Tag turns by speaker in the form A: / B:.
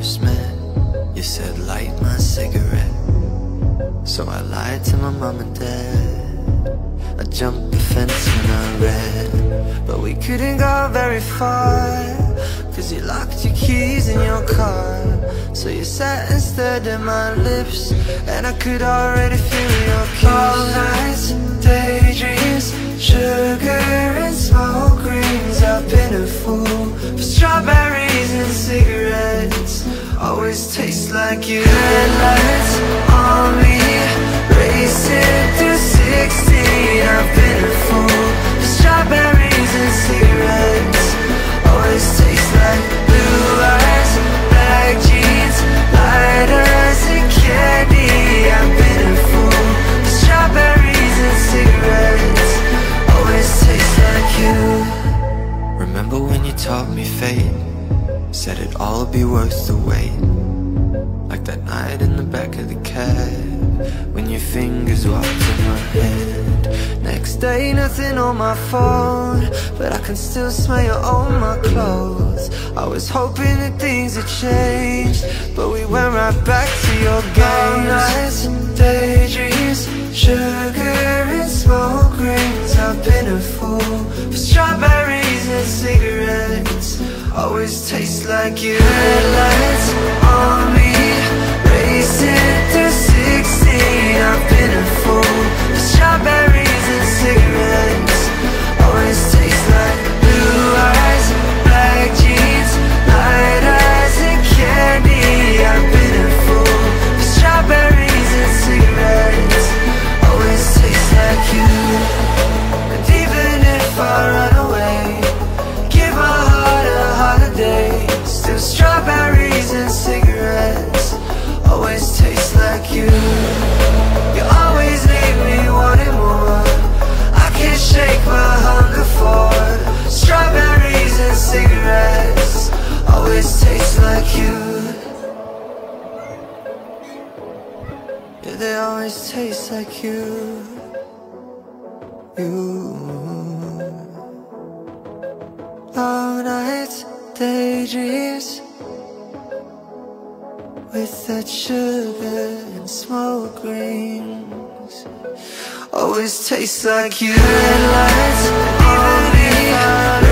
A: first met, you said light my cigarette. So I lied to my mom and dad. I jumped the fence and I ran, but we couldn't go very far, cause you locked your keys in your car. So you sat and stared at my lips, and I could already feel your kiss. All nights, daydreams, sugar and smoke rings. I've been a fool for strawberries and cigarettes. Always taste like you. Headlights on me, racing through 16. I've been a fool for strawberries and cigarettes. Always taste like blue eyes, black jeans, lighters and candy. I've been a fool for strawberries and cigarettes. Always taste like you. Remember when you taught me fate? Said it'd all be worth the wait. Like that night in the back of the cab, when your fingers walked in my head. Next day, nothing on my phone, but I can still smell you on my clothes. I was hoping that things had changed, but we went right back to your games. All nights, daydreams, sugar and smoke rings. I've been a fool for strawberries and cigarettes. Always taste like you. Headlights on me, racing through 16. I've been a fool for strawberries and cigarettes. Always taste like blue eyes, black jeans, lighters and candy. I've been a fool for strawberries and cigarettes. Always taste like you. And even if I run away, give my heart a holiday, still strawberries and cigarettes. Always taste like you. You always leave me wanting more. I can't shake my hunger for strawberries and cigarettes. Always taste like you. Yeah, they always taste like you. Long nights, daydreams, with that sugar and smoke rings. Always tastes like you. Headlights on me,